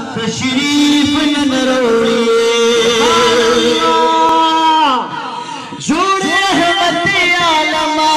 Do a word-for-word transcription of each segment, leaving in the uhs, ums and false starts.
तशरीफ न रोड़े जोड़े रहमते आलमा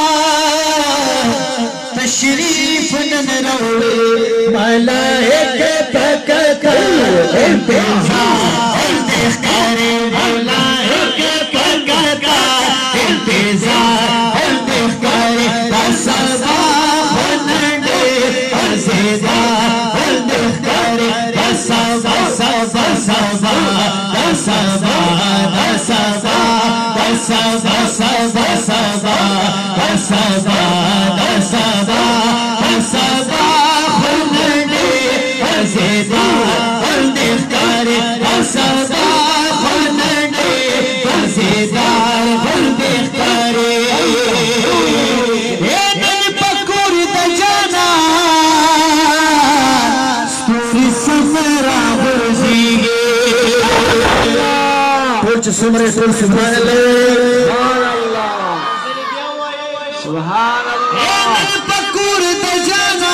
तशरीफ न रोड़े मलाइके पकड़ इंतजार करे मलाइके पकड़ इंतजार करे बसवा बनने अज़ीज़ा करे बसवा बसवा बसवा बसवा बसवा बसवा बसवा बसवा बसवा बसवा बनने अज़ीज़ा करे बसवा बनने अज़ीज़ा करे सुमरे सुन सुभान अल्लाह सुभान अल्लाह पकुर ते जाना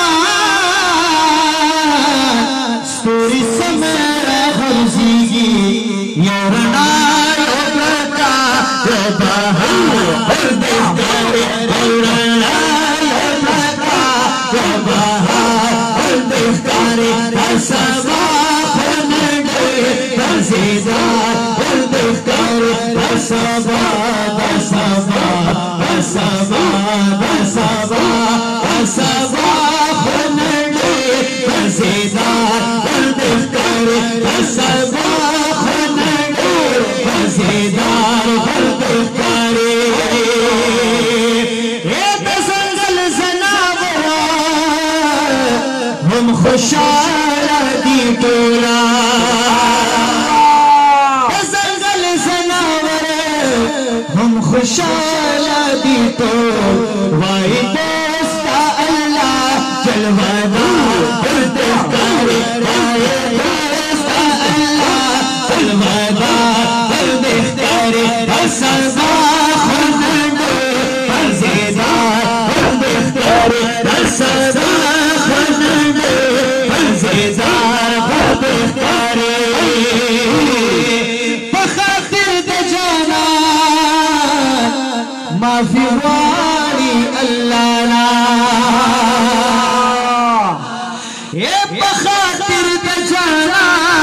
स्टोरी समरा हरजीगी यारना योका ते बहार देखते यारना योका ते बहार देखते बसवा बनने अज़ीज़ा बसवा बसवा बसवा बसवा बसवा बनने अज़ीज़ा करे बसवा बनने अज़ीज़ा करे एक संगल सनावरा हम खुशाला दी टोला हम खुशाला दी तो वाई दोस्ता अल्लाह जलवादार करे वाई दोस्ता अल्लाह जलवादार करे बसवा बनने अज़ीज़ा करे बसवा बनने अज़ीज़ा करे माफी वाली अल्लाह ये बखातिर बचाना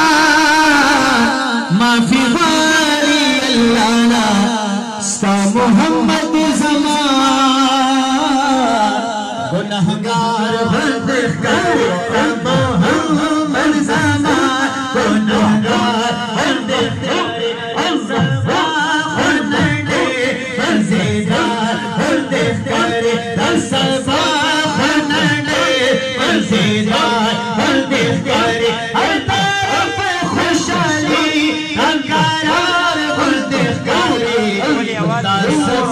माफी वाली अल्लाह सा मोहम्मद ज़मान गुनहगार बंद कर मोहम्मद ज़मान गुनहगार बंद कर बसवा बनने अज़ीज़ा करे हर तरफ खुशहाली अंगार बुलंद करे